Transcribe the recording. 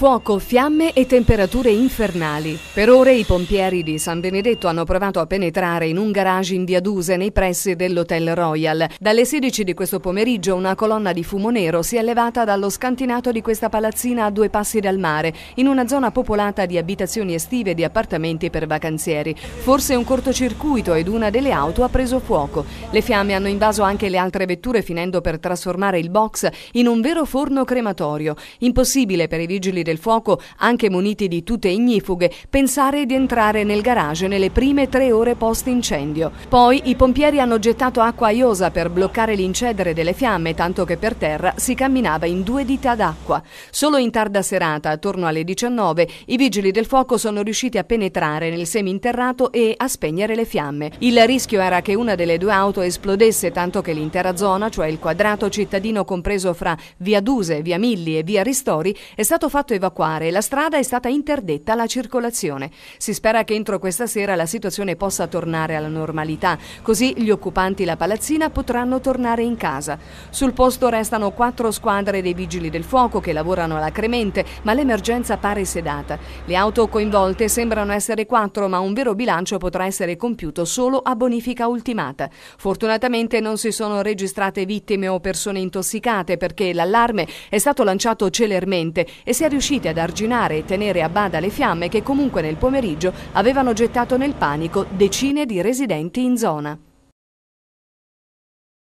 Fuoco, fiamme e temperature infernali. Per ore i pompieri di San Benedetto hanno provato a penetrare in un garage in via Duse nei pressi dell'Hotel Royal. Dalle 16 di questo pomeriggio una colonna di fumo nero si è levata dallo scantinato di questa palazzina a 2 passi dal mare, in una zona popolata di abitazioni estive e di appartamenti per vacanzieri. Forse un cortocircuito ed una delle auto ha preso fuoco. Le fiamme hanno invaso anche le altre vetture, finendo per trasformare il box in un vero forno crematorio. Impossibile per i vigili del fuoco, anche muniti di tute ignifughe, pensare di entrare nel garage nelle prime 3 ore post-incendio. Poi i pompieri hanno gettato acqua iosa per bloccare l'incedere delle fiamme, tanto che per terra si camminava in 2 dita d'acqua. Solo in tarda serata, attorno alle 19, i vigili del fuoco sono riusciti a penetrare nel seminterrato e a spegnere le fiamme. Il rischio era che una delle 2 auto esplodesse, tanto che l'intera zona, cioè il quadrato cittadino compreso fra via Duse, via Milli e via Ristori, è stato fatto evacuare e la strada è stata interdetta alla circolazione. Si spera che entro questa sera la situazione possa tornare alla normalità, così gli occupanti la palazzina potranno tornare in casa. Sul posto restano 4 squadre dei vigili del fuoco che lavorano alacremente, ma l'emergenza pare sedata. Le auto coinvolte sembrano essere 4, ma un vero bilancio potrà essere compiuto solo a bonifica ultimata. Fortunatamente non si sono registrate vittime o persone intossicate, perché l'allarme è stato lanciato celermente e si è riusciti ad arginare e tenere a bada le fiamme che comunque nel pomeriggio avevano gettato nel panico decine di residenti in zona.